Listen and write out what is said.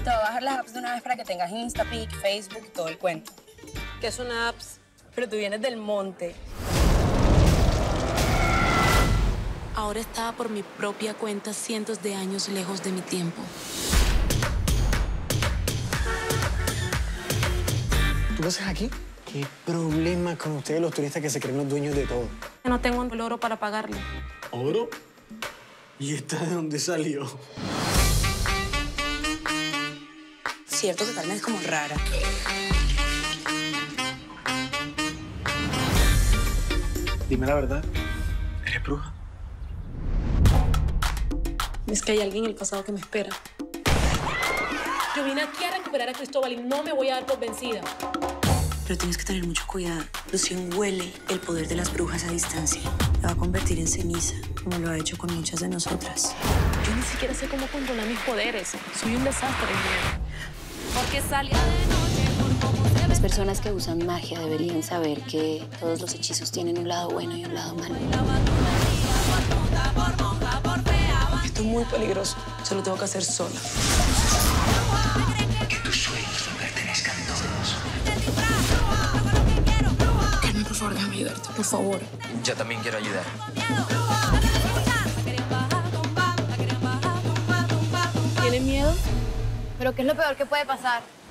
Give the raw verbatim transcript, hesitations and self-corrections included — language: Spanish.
Te voy a bajar las apps de una vez para que tengas Instapic, Facebook, todo el cuento. ¿Qué son apps? Pero tú vienes del monte. Ahora estaba por mi propia cuenta cientos de años lejos de mi tiempo. ¿Tú qué haces aquí? ¿Qué problema con ustedes los turistas que se creen los dueñños de todo? No tengo el oro para pagarle. ¿Oro? ¿Y esta de dónde salió? Cierto que Carmen es como rara. Dime la verdad. ¿Eres bruja? Es que hay alguien en el pasado que me espera. Yo vine aquí a recuperar a Cristóbal y no me voy a dar por vencida. Pero tienes que tener mucho cuidado. Lucien huele el poder de las brujas a distancia. La va a convertir en ceniza, como lo ha hecho con muchas de nosotras. Yo ni siquiera sé cómo controlar mis poderes. Soy un desastre, Porque salía de noche por cómo se ve. Las personas que usan magia deberían saber que todos los hechizos tienen un lado bueno y un lado malo. Esto es muy peligroso. Se lo tengo que hacer sola. Que tus sueños no pertenezcan todos. Carmen, por favor, déjame ayudarte, por favor. Yo también quiero ayudar. ¿Tienes miedo? ¿Pero qué es lo peor que puede pasar?